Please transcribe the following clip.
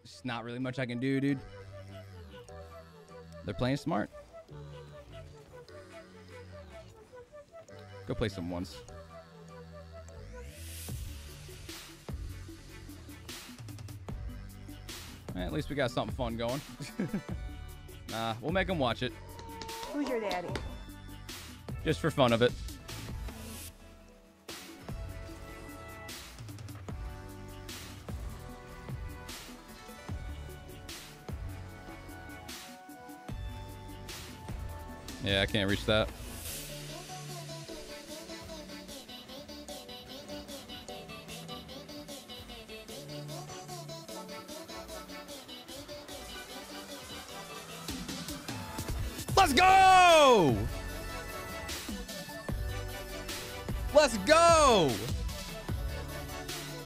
There's not really much I can do, dude. They're playing smart. Go play some ones. At least we got something fun going. We'll make them watch it. Who's your daddy? Just for fun of it. Yeah, I can't reach that. Let's go! Let's go!